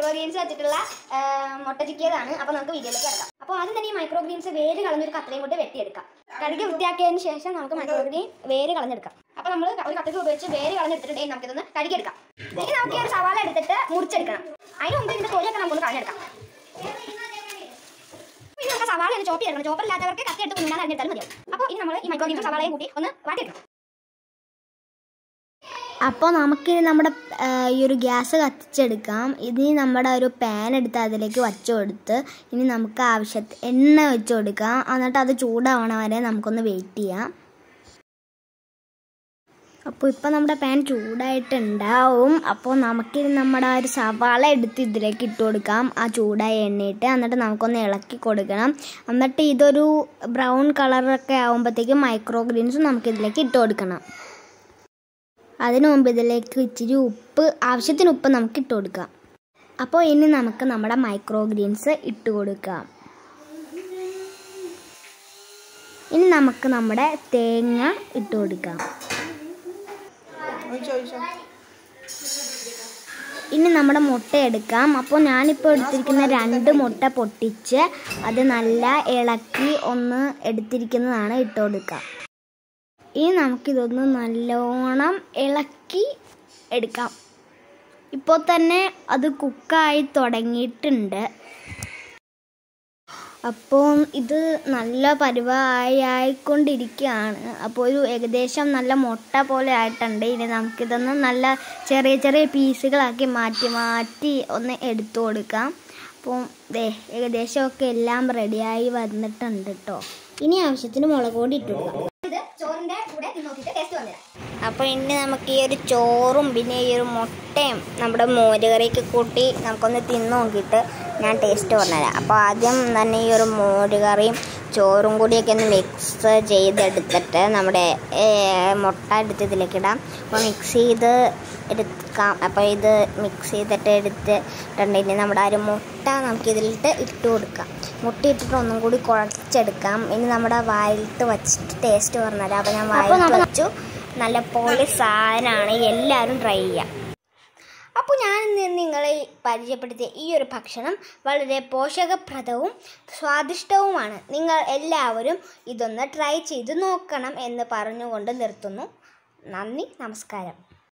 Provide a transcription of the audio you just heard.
Micro Green's വെച്ചിട്ടുള്ള മുട്ട ചിക്കിയതാണ്. അപ്പോൾ നമുക്ക് വീഡിയോയിലേക്ക് എടുക്കാം. അപ്പോൾ ആദ്യം തന്നെ ഈ മൈക്രോ ഗ്രീൻസ് വേര് കളഞ്ഞൊരു കത്രികയും കൊണ്ട് വെട്ടിയെടുക്കാം. കഴുകി വൃത്തിയാക്കിയതിന് ശേഷം നമുക്ക് മൈക്രോ ഗ്രീൻ വേര് കളഞ്ഞെടുക്കാം. അപ്പോൾ നമ്മൾ ഒരു കത്രിക ഉപയോഗിച്ച് വേര് കളഞ്ഞെടുത്തിട്ടുണ്ടെങ്കിൽ നമുക്കിതൊന്ന് കഴുകിയെടുക്കാം. ഇനി നമുക്ക് ഈ ഒരു സവാള എടുത്തിട്ട് മുറിച്ചെടുക്കണം. അതിന് മുമ്പ് ഇതിൻ്റെ തൊലിയൊക്കെ നമുക്കൊന്ന് കളഞ്ഞെടുക്കാം. ഇനി നമുക്ക് സവാള ഒന്ന് ചോപ്പ് ചെയ്യണം. ചോപ്പർ ഇല്ലാത്തവർക്ക് കത്തി എടുത്ത് കുഞ്ഞാൽ അരിഞ്ഞെടുത്താലും മതിയാവും. അപ്പോൾ ഇനി നമ്മൾ ഈ മൈക്രോ ഗ്രീൻസും സവാളയും കൂടി ഒന്ന് വാട്ടിയെടുക്കണം. അപ്പോൾ നമുക്കിനി നമ്മുടെ ഈ ഒരു ഗ്യാസ് കത്തിച്ചെടുക്കാം. ഇനി നമ്മുടെ ഒരു പാൻ എടുത്ത് അതിലേക്ക് വച്ചു കൊടുത്ത് ഇനി നമുക്ക് ആവശ്യത്തിന് എണ്ണ വെച്ച് കൊടുക്കാം. എന്നിട്ട് അത് ചൂടാവണ വരെ നമുക്കൊന്ന് വെയിറ്റ് ചെയ്യാം. അപ്പോൾ ഇപ്പോൾ നമ്മുടെ പാൻ ചൂടായിട്ടുണ്ടാവും. അപ്പോൾ നമുക്കിനി നമ്മുടെ ഒരു സവാള എടുത്ത് ഇതിലേക്ക് ഇട്ട് കൊടുക്കാം. ആ ചൂടായ എണ്ണയിട്ട് എന്നിട്ട് നമുക്കൊന്ന് ഇളക്കി കൊടുക്കണം. എന്നിട്ട് ഇതൊരു ബ്രൗൺ കളറൊക്കെ ആകുമ്പോഴത്തേക്കും മൈക്രോ ഗ്രീൻസും നമുക്കിതിലേക്ക് ഇട്ട് കൊടുക്കണം. അതിനു മുമ്പ് ഇതിലേക്ക് ഇച്ചിരി ഉപ്പ്, ആവശ്യത്തിന് ഉപ്പ് നമുക്ക് ഇട്ട് കൊടുക്കാം. അപ്പോൾ ഇനി നമുക്ക് നമ്മുടെ മൈക്രോ ഗ്രീൻസ് ഇട്ട് കൊടുക്കാം. ഇനി നമുക്ക് നമ്മുടെ തേങ്ങ ഇട്ട് കൊടുക്കാം. ഇനി നമ്മുടെ മുട്ട എടുക്കാം. അപ്പോൾ ഞാനിപ്പോൾ എടുത്തിരിക്കുന്ന 2 മുട്ട പൊട്ടിച്ച് അത് നല്ല ഇളക്കി ഒന്ന് എടുത്തിരിക്കുന്നതാണ് ഇട്ട് കൊടുക്കാം. ഇനി നമുക്കിതൊന്ന് നല്ലോണം ഇളക്കി എടുക്കാം. ഇപ്പോൾ തന്നെ അത് കുക്കായി തുടങ്ങിയിട്ടുണ്ട്. അപ്പോൾ ഇത് നല്ല പരുവായിക്കൊണ്ടിരിക്കുകയാണ്. അപ്പോൾ ഒരു ഏകദേശം നല്ല മുട്ട പോലെ ആയിട്ടുണ്ട്. ഇനി നമുക്കിതൊന്ന് നല്ല ചെറിയ ചെറിയ പീസുകളാക്കി മാറ്റി ഒന്ന് എടുത്തു കൊടുക്കാം. അപ്പോൾ ഏകദേശമൊക്കെ എല്ലാം റെഡിയായി വന്നിട്ടുണ്ട് കേട്ടോ. ഇനി ആവശ്യത്തിന് മുളക് പൊടി ഇട്ട് കൊടുക്കാം. അപ്പോൾ ഇനി നമുക്ക് ഈ ഒരു ചോറും പിന്നെ ഈ ഒരു മുട്ടയും നമ്മുടെ മോരുകറിയൊക്കെ കൂട്ടി നമുക്കൊന്ന് തിന്ന് നോക്കിയിട്ട് ഞാൻ ടേസ്റ്റ് പറഞ്ഞുതരാം. അപ്പോൾ ആദ്യം തന്നെ ഈ ഒരു മോരുകറിയും ചോറും കൂടിയൊക്കെ ഒന്ന് മിക്സ് ചെയ്തെടുത്തിട്ട് നമ്മുടെ മുട്ട എടുത്ത് ഇതിലേക്ക് ഇടാം. അപ്പോൾ മിക്സ് ചെയ്ത് എടുക്കാം. അപ്പോൾ ഇത് മിക്സ് ചെയ്തിട്ട് എടുത്തിട്ടുണ്ടെങ്കിൽ നമ്മുടെ ആ ഒരു മുട്ട നമുക്കിതിലിട്ട് ഇട്ട് കൊടുക്കാം. മുട്ട ഇട്ടിട്ട് ഒന്നും കൂടി കുഴച്ചെടുക്കാം. ഇനി നമ്മുടെ വായിലിട്ട് വച്ചിട്ട് ടേസ്റ്റ് പറഞ്ഞുതരാം. അപ്പോൾ ഞാൻ വായിലിട്ട് വെച്ചു. നല്ല പോലെ സാധനമാണ്, എല്ലാവരും ട്രൈ ചെയ്യാം. അപ്പോൾ ഞാൻ നിങ്ങളെ പരിചയപ്പെടുത്തിയ ഈ ഒരു ഭക്ഷണം വളരെ പോഷകപ്രദവും സ്വാദിഷ്ടവുമാണ്. നിങ്ങൾ എല്ലാവരും ഇതൊന്ന് ട്രൈ ചെയ്ത് നോക്കണം എന്ന് പറഞ്ഞുകൊണ്ട് നിർത്തുന്നു. നന്ദി, നമസ്കാരം.